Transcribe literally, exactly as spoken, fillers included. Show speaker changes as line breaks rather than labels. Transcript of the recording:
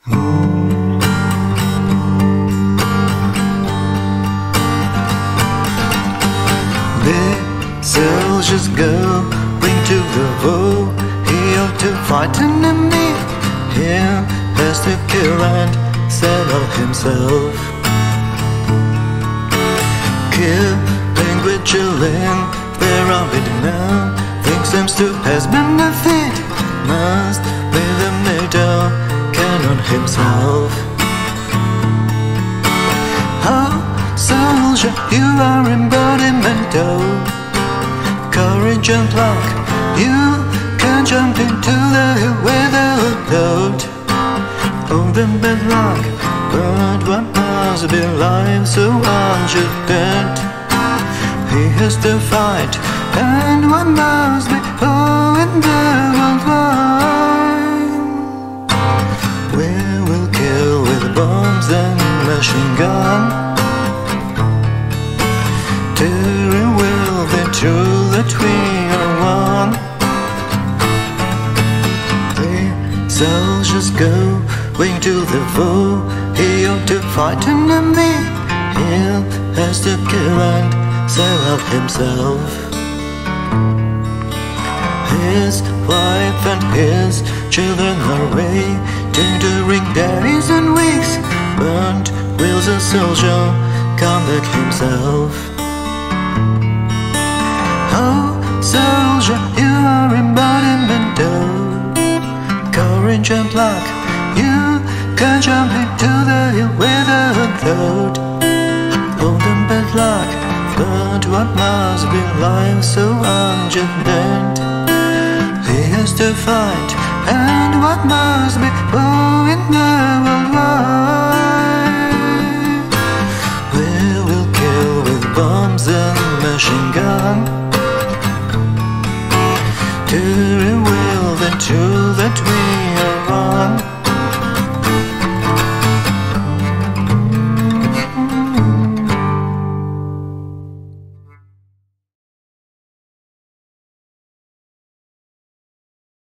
The soldiers going to the war. He ought to fight an enemy. He has to kill and sell himself. Killing, vigilling, they're already now. Things seems to has been defeat. Must be the middle cannon himself. Oh, soldier, you are embodiment of courage and pluck. You can jump into the hill without doubt. Oh, the bad luck, but what must be life so unjust? He has to fight, and one must be oh in the world wide. We will kill with bombs and machine gun. Tearing will be true that we are one. The soldiers going to the war. He ought to fight an enemy. He has to kill and sell out himself. His wife and his children are waiting during days and weeks, but will the soldier come back himself? Oh, soldier, you are embodiment of courage and pluck. You can jump into the hill without thought. Oh, the bad luck, but what must be life so unjust? He has to fight, and what must be oh in the